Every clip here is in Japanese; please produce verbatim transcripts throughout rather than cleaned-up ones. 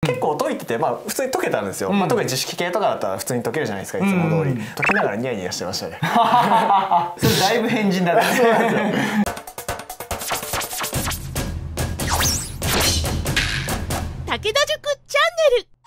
結構解いてて、まあ普通に解けたんですよ。 うん、 まあ特に知識系とかだったら普通に解けるじゃないですか、いつも通り。解きながらニヤニヤしてましたね。 それだいぶ変人だね。そうなんですよ。 武田塾チャンネル。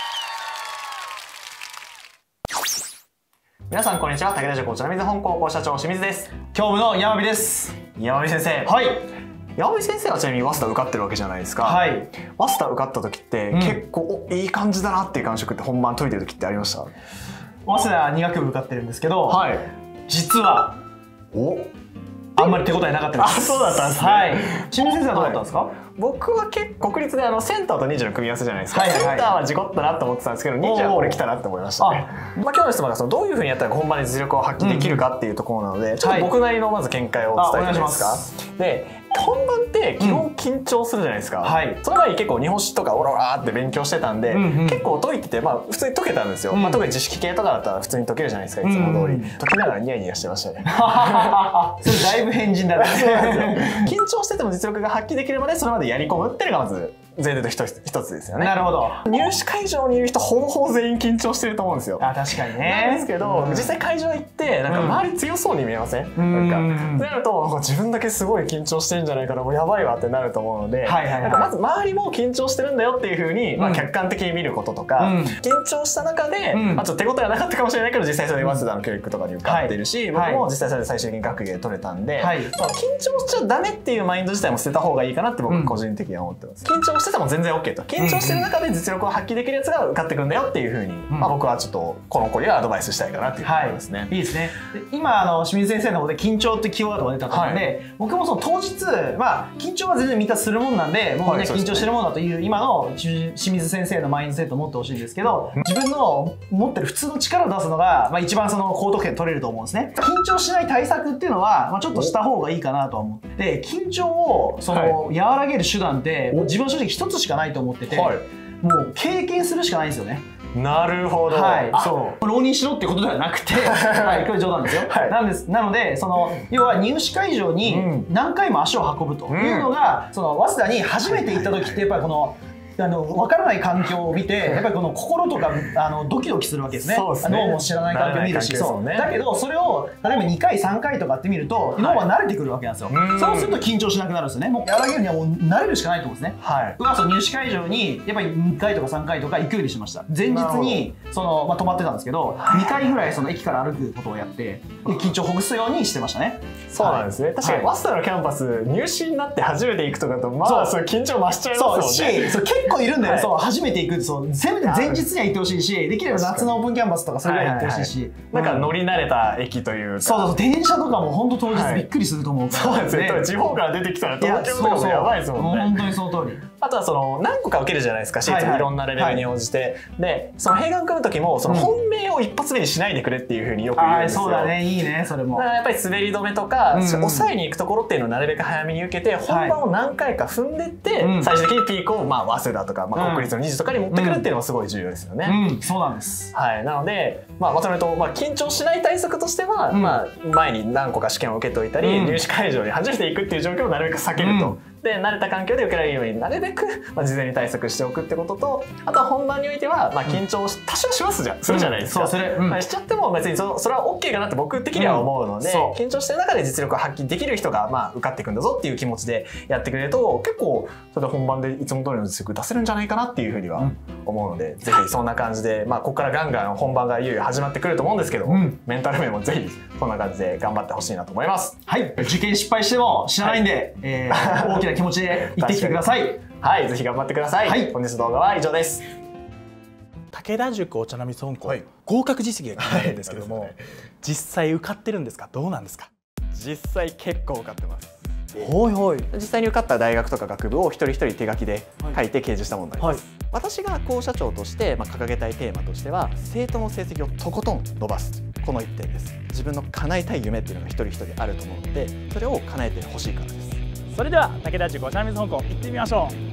皆さんこんにちは。武田塾お茶の水本高校社長清水です。 教務の山火です。 山火先生。 はい。 山火先生はちなみに早稲田受かってるわけじゃないですか。 はい。 早稲田受かった時って、うん、結構いい感じだなっていう感触って本番解いてる時ってありました？ 早稲田に学部受かってるんですけど、はい、実はおあんまり手応えなかったです。 あ、そうだったんですね。 はい。清水先生はどうだったんですか？はい、 僕は結構国立であのセンターとにじの組み合わせじゃないですか。はいはい、センターは事故ったなと思ってたんですけど、にじはこれ来たなって思いましたね。まあ今日の質問がそのどういうふうにやったら本番で実力を発揮できるかっていうところなので、うん、ちょっと僕なりのまず見解をお伝えしていいですか？で、本番って基本緊張するじゃないですか。うん、はい。その前に結構日本史とかオラオラって勉強してたんで、うんうん、結構解いてて、まあ普通に解けたんですよ。うん、まあ特に知識系とかだったら普通に解けるじゃないですか、いつも通り。解きながらニヤニヤしてましたね。 それだいぶ変人だね。 緊張してても実力が発揮できるまでそれまでやり込むっていうのがまず前提と一つですよね。 なるほど。 入試会場にいる人ほぼほぼ全員緊張してると思うんですよ。 あ、確かにね。 なんですけど、うん、実際会場行ってなんか周り強そうに見えません？うん、なんかなると自分だけすごい緊張してるんじゃないかな、もうやばいわってなると思うので、なんかまず周りも緊張してるんだよっていうふうに、まあ客観的に見ることとか、うん、緊張した中で、うん、まあちょっと手応えはなかったかもしれないけど実際それで早稲田の教育とかに受かってるし、はい、僕も実際それで最終的に学芸取れたんで、はい、緊張しちゃダメっていうマインド自体も捨てた方がいいかなって僕個人的には思ってます。緊張してても全然 OK と。緊張してる中で実力を発揮できるやつが受かってくんだよっていうふうに、うん、まあ僕はちょっとこの子にはアドバイスしたいかなっていうふうに思いますね。はい、いいですね。 で今あの清水先生の方で緊張ってキーワードが出たと思うので、はい、僕もその当日まあ緊張は全然みんなするもんなんで、もうみんな緊張してるもんだという今の清水先生のマインドセットを持ってほしいんですけど、自分の持ってる普通の力を出すのが、まあ、一番その高得点取れると思うんですね。緊張しない対策っていうのは、まあ、ちょっとした方がいいかなとは思って、緊張をその、はい、和らげる手段ってもう自分は正直一つしかないと思ってて、はい、もう経験するしかないんですよね。 なるほど。 はい、そう浪人しろっていうことではなくて、はい、これ冗談ですよ。はい、なんです。なのでその要は入試会場に何回も足を運ぶというのが、うん、その早稲田に初めて行った時ってやっぱりこのあの分からない環境を見てやっぱりこの心とかあのドキドキするわけですね。脳も知らない環境を見るし、そうだけどそれを例えばにかいさんかいとかって見ると脳は慣れてくるわけなんですよ。そうすると緊張しなくなるんですよね。もう和らげるにはもう慣れるしかないと思うんですね。僕はその入試会場にやっぱりにかいとかさんかいとか行くようにしました。前日にそのまあ泊まってたんですけどにかいぐらいその駅から歩くことをやって緊張をほぐすようにしてましたね。 そうなんですね。確かに早稲田のキャンパス入試になって初めて行くとかとまあそう緊張増しちゃいますよね。 そう結構いるんだよ。そう初めて行くそうせめて前日には行ってほしいし、できれば夏のオープンキャンパスとかそれぐらい行ってほしいし、 なんか乗り慣れた駅というか、 そうそう電車とかも本当当日びっくりすると思うから。 そうですね。地方から出てきたら東京とかもやばいですもんね。 本当にその通り。 あとはその何個か受けるじゃないですか、シーツいろんなレベルに応じて。でその併願組む時もその本命を一発目にしないでくれっていうふうによく言うんですよ。 そうだね、いいねそれも。 やっぱり滑り止めとか抑えに行くところっていうのをなるべく早めに受けて本番を何回か踏んでって最終的にピークをまあ早稲田とかまあ国立のにじとかに持ってくるっていうのもすごい重要ですよね。 うん、そうなんです。 はい、なのでまあまとめるとまあ緊張しない対策としてはまあ前に何個か試験を受けておいたり入試会場に初めて行くっていう状況をなるべく避けると。で慣れた環境で受けられるようになるべく、まあ、事前に対策しておくってことと、あとは本番においては、まあ、緊張多少しますじゃんするじゃないですか。うん、そうする、うんまあ、しちゃっても別に そ, それは OK かなって僕的には思うので、うん、緊張してる中で実力を発揮できる人が、まあ、受かっていくんだぞっていう気持ちでやってくれると結構それで本番でいつも通りの実力出せるんじゃないかなっていうふうには思うので、うん、ぜひそんな感じで、まあ、ここからガンガン本番がいよいよ始まってくると思うんですけど、うん、メンタル面もぜひそんな感じで頑張ってほしいなと思います。 はい、受験失敗しても知らないんで、はいえー、大きな気持ちで行ってきてください。 はい、ぜひ頑張ってください。はい、本日の動画は以上です。 武田塾お茶の水本校、はい、合格実績が気になるんですけども、はい、実際受かってるんですか？どうなんですか？ 実際結構受かってます。 はいはい。 実際に受かった大学とか学部を一人一人手書きで書いて掲示したものになります。はい、私が校舎長としてまあ掲げたいテーマとしては生徒の成績をとことん伸ばすこの一点です。自分の叶えたい夢っていうのが一人一人あると思うので、それを叶えてほしいからです。 それでは武田塾お茶の水本校行ってみましょう。